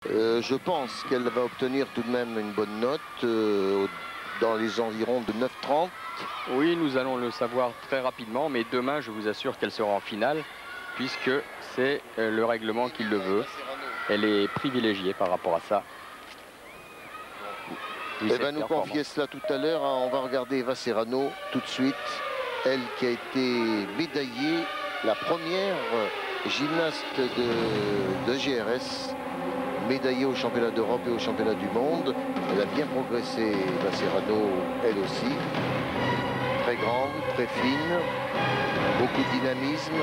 Je pense qu'elle va obtenir tout de même une bonne note, dans les environs de 9,30. Oui, nous allons le savoir très rapidement, mais demain, je vous assure qu'elle sera en finale, puisque c'est le règlement qui le veut. Elle est privilégiée par rapport à ça. Elle va nous confier cela tout à l'heure. On va regarder Eva Serrano tout de suite. Elle qui a été médaillée, la première gymnaste de GRS, médaillée au championnat d'Europe et au championnat du monde. Elle a bien progressé, Eva Serrano, elle aussi. Très grande, très fine, beaucoup de dynamisme.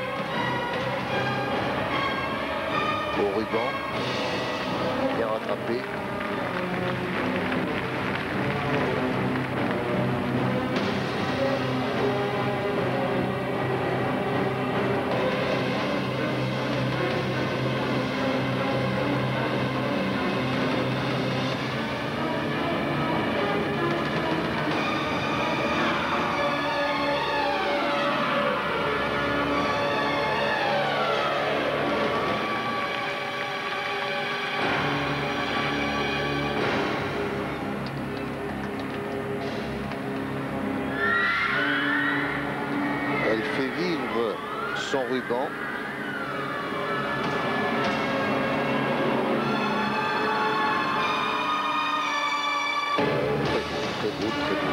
Au ruban, bien rattrapé. Elle fait vivre son ruban. Très beau, très beau.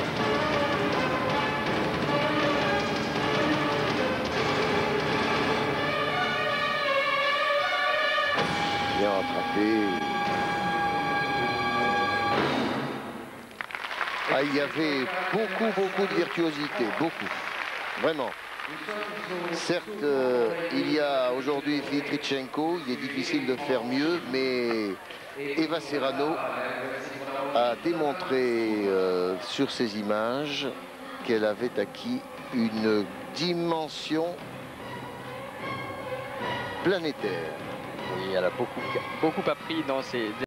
Bien rattrapé. Ah, il y avait beaucoup de virtuosité, beaucoup. Vraiment. Certes, il y a aujourd'hui Fitrichenko, il est difficile de faire mieux, mais Eva Serrano a démontré sur ces images qu'elle avait acquis une dimension planétaire. Oui, elle a beaucoup appris dans ses